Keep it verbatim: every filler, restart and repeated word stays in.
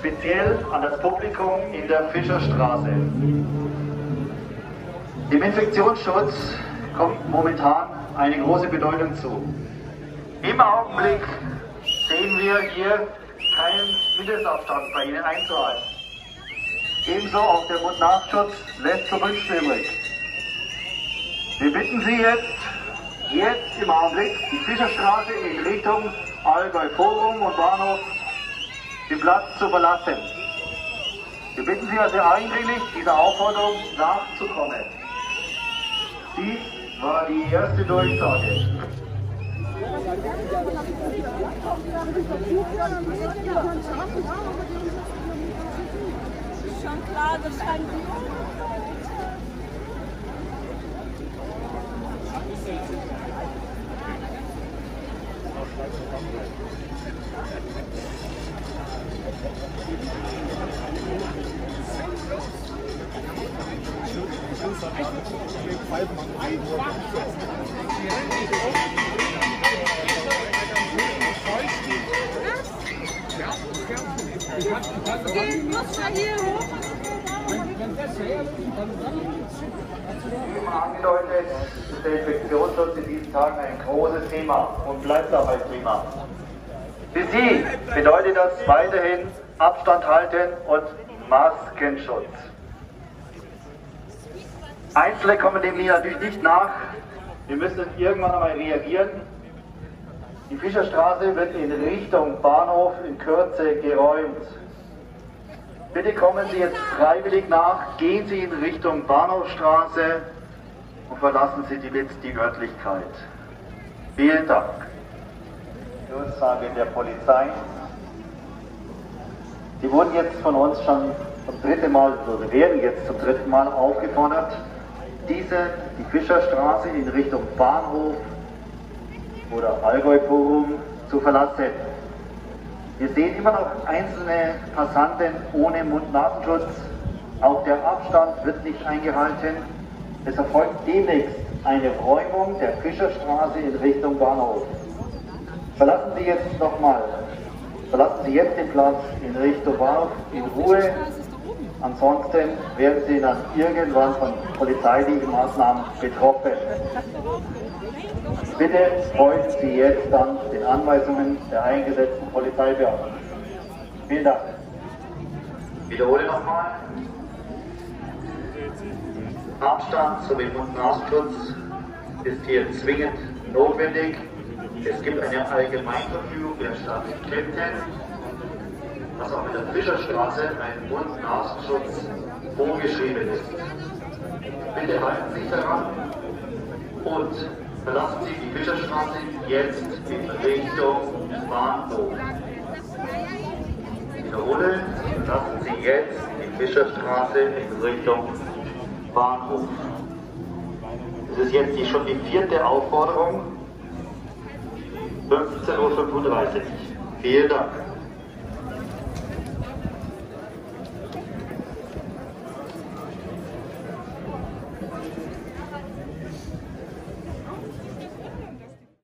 speziell an das Publikum in der Fischerstraße. Dem Infektionsschutz kommt momentan eine große Bedeutung zu. Im Augenblick sehen wir hier keinen Mindestabstand bei Ihnen einzuhalten. Ebenso auch der Mund-Nasenschutz lässt zu wünschen übrig. Wir bitten Sie jetzt, jetzt im Augenblick die Fischerstraße in Richtung Allgäu Forum und Bahnhof den Platz zu verlassen. Wir bitten Sie also eindringlich, dieser Aufforderung nachzukommen. Dies war die erste Durchsage. Schon klar, das scheint Gehen muss ja hier hoch. Wie angedeutet, ist der Infektionsschutz in diesen Tagen ein großes Thema und bleibt auch ein Thema. Für Sie bedeutet das weiterhin Abstand halten und Maskenschutz. Einzelne kommen dem hier natürlich nicht nach. Wir müssen irgendwann einmal reagieren. Die Fischerstraße wird in Richtung Bahnhof in Kürze geräumt. Bitte kommen Sie jetzt freiwillig nach, gehen Sie in Richtung Bahnhofstraße und verlassen Sie jetzt die Örtlichkeit. Vielen Dank. Die Aussage der Polizei. Sie wurden jetzt von uns schon zum dritten Mal, oder werden jetzt zum dritten Mal aufgefordert, diese, die Fischerstraße in Richtung Bahnhof oder Allgäu Forum zu verlassen. Wir sehen immer noch einzelne Passanten ohne Mund-Nasenschutz. Auch der Abstand wird nicht eingehalten. Es erfolgt demnächst eine Räumung der Fischerstraße in Richtung Bahnhof. Verlassen Sie jetzt nochmal, verlassen Sie jetzt den Platz in Richtung Bahnhof in Ruhe. Ansonsten werden Sie dann irgendwann von polizeilichen Maßnahmen betroffen. Bitte folgen Sie jetzt dann den Anweisungen der eingesetzten Polizeibeamten. Vielen Dank. Wiederhole nochmal. Abstand sowie Mund-Nasenschutz ist hier zwingend notwendig. Es gibt eine Allgemeinverfügung der Stadt Kempten, dass auch in der Fischerstraße ein Mund-Nasenschutz vorgeschrieben ist. Bitte halten Sie sich daran und verlassen Sie die Fischerstraße jetzt in Richtung Bahnhof. Ich wiederhole, verlassen Sie jetzt die Fischerstraße in Richtung Bahnhof. Das ist jetzt die, schon die vierte Aufforderung. fünfzehn Uhr fünfunddreißig. Vielen Dank.